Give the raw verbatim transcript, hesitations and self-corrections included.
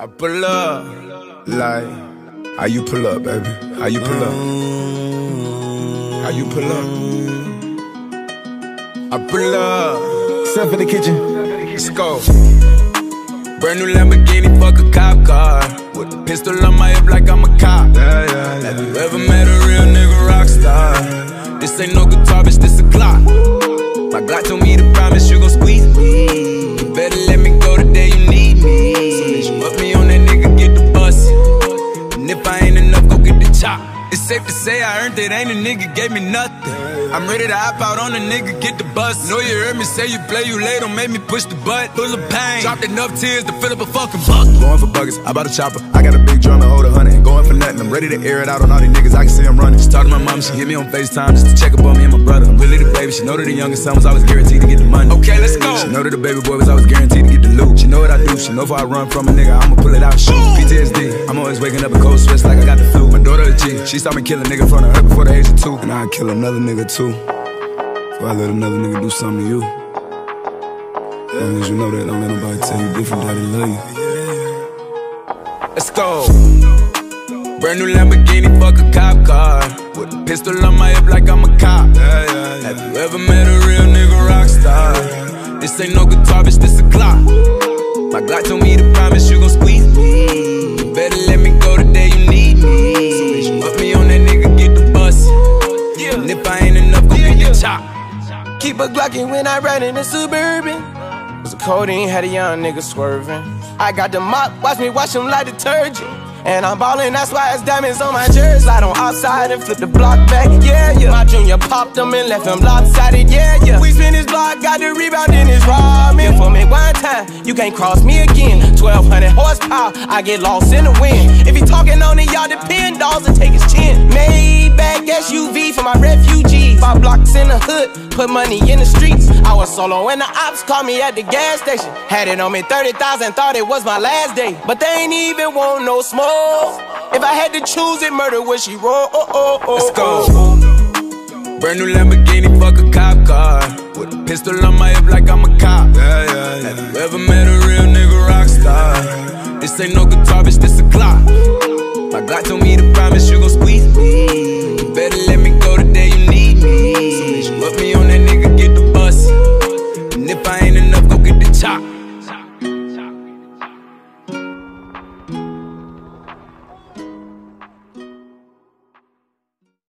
pull up, like, how you pull up, baby? How you pull up? How you pull up? I pull up. Step in the kitchen. Let's go. Brand new Lamborghini, fuck a cop car. With a pistol on my hip like I'm a cop. Yeah, yeah, yeah. Have you ever met a real nigga rock star? This ain't no guitar, bitch, this a Glock. My Glock told me to promise you gon' squeeze me. You better let me go the day you need me. So bitch, you up me on that nigga, get the bus. And if I ain't enough, go get the chop. It's safe to say I earned it, ain't a nigga gave me nothing. I'm ready to hop out on a nigga, get the bus. Know you heard me say you play, you late, don't make me push the butt. Full of pain, dropped enough tears to fill up a fucking bucket. Going for buckets, I bought a chopper. I got a big drum and hold a hundred. Ain't going for nothing, I'm ready to air it out on all these niggas, I can see I'm running. She talked to my mom, she hit me on FaceTime just to check up on me and my brother. I'm really the baby, she know that the youngest son was always guaranteed to get the money. Okay, let's go. She know that the baby boy was always guaranteed to get the loot. She know what I do, she know if I run from a nigga, I'ma pull it out, shoot. P T S D, I'm always waking up in cold sweats like I got the flu. My daughter a G, she saw me kill a nigga in front of her before the age of two. And I'd kill another nigga too, before I let another nigga do something to you. As long as you know that, don't let nobody tell you different, daddy love you. Let's go. Brand new Lamborghini, fuck a cop car. With a pistol on my hip like I'm a cop. Yeah, yeah, yeah. Have you ever met a real nigga rock star? This ain't no guitar, bitch, this a Glock. My Glock told me to promise you gon' squeeze me. You better let me go the day you need me. So bitch, you up me on that nigga, get the bus. And if I ain't enough, go get the chop. Keep a Glockin' when I ride in the Suburban. Was a codeine, had a young nigga swerving. I got the mop, watch me wash him like detergent. And I'm ballin', that's why it's diamonds on my jersey. Slide on outside and flip the block back, yeah, yeah. My junior popped him and left him lopsided, yeah, yeah. We spin his block, got the rebound in his ramen. For me one time, you can't cross me again. twelve hundred horsepower, I get lost in the wind. If he talking on it, y'all depend, dolls and take his chin. Maybach S U V for my refugees. Five blocks in the hood, put money in the streets. I was solo when the ops called me at the gas station. Had it on me thirty thousand, thought it was my last day. But they ain't even want no smoke. If I had to choose it, murder would she roll? Oh, oh, oh, Let's go. Brand new Lamborghini, fuck a cop car. With a pistol on my hip like I'm a cop. Yeah, yeah, yeah. Have you ever met a real nigga rock star? This ain't no guitar, bitch, this a Glock. My Glock told me to promise you gon' squeeze me. You better